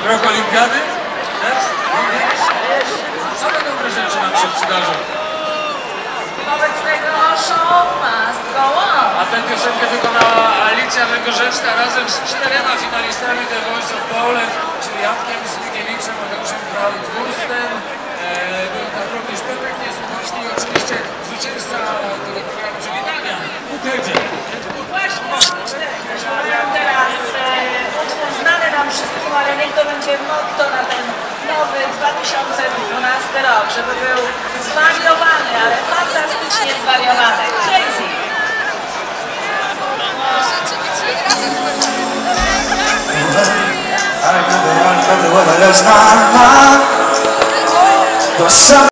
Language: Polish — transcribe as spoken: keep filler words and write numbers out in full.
Rok olimpiady? Same dobre rzeczy nam się przydarzą. Wobec tego show must go on. A tę piosenkę wykonała Alicja Węgorzewska razem z czterema finalistami The Voice of Poland, czyli Jackiem Smykiewiczem, Mateuszem Kralik-Wurstem, e, był tam również Piotrek Niesłuchowski i oczywiście zwycięzca tego programu, czyli Damian Bukerdzie. Właśnie, teraz e, utwór znany nam wszystkim, ale niech to będzie motto na ten nowy dwa tysiące dwunasty rok, żeby był zwariowany, ale fantastycznie zwariowany. Crazy! I could be on, but the weather is not hot.